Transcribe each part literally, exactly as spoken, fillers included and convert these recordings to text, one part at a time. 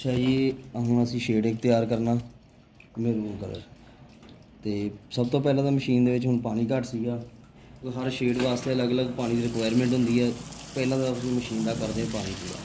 अच्छा जी हम असी शेड एक तैयार करना मैरून कलर। तो सब तो पहले तो मशीन दे विच हुण पानी घट सीगा, तो हर शेड वास्ते अलग अलग पानी की रिक्वायरमेंट होंदी है। पहला तो असीं मशीन का करते पानी पूरा।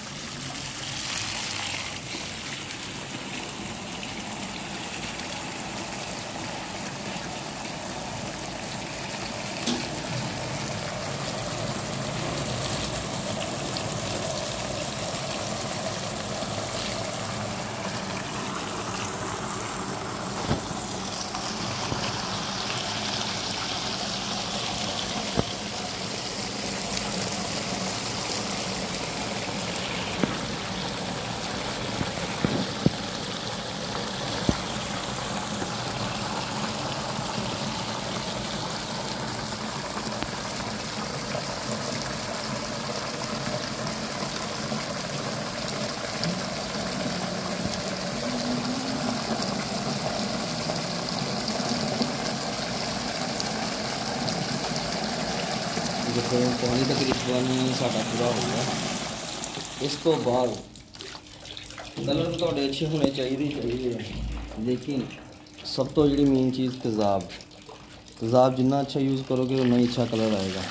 देखो पानी तकरीबन साढ़ा पूरा हो गया। इस तो बाद कलर तो अच्छे होने चाहिए चाहिए लेकिन सब तो जी मेन चीज़ तेज़ाब तेज़ाब जितना अच्छा यूज़ करोगे उतना ही अच्छा कलर आएगा।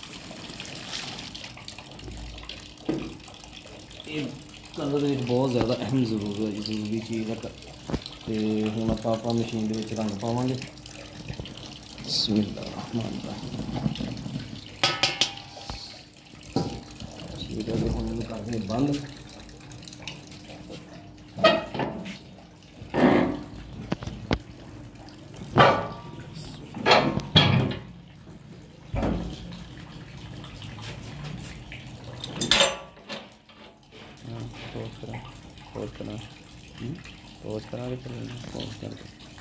ये कलर एक बहुत ज़्यादा अहम जरूर जरूरी चीज़ है। तो हुण आपां आपां मशीन दे विच रंग पावांगे। ठीक है, हम इन्हूं करदे बंद। पोज करा पोज करा पोज करा पोज कर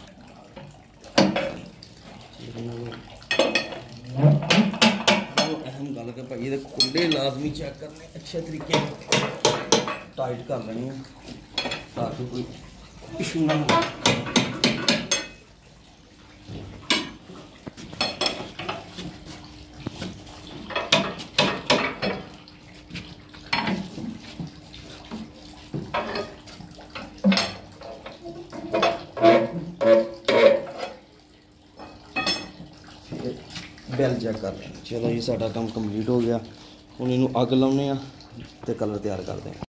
अहम गल के भाई ये कुंडे लाजमी चेक करने अच्छे तरीके टाइट कर लेने ताकि कोई इशू ना हो। बैल चेक कर लें। चलो जी साडा काम कंप्लीट हो गया। हुण इनू अग लाउने आ ते कलर तैयार करते हैं।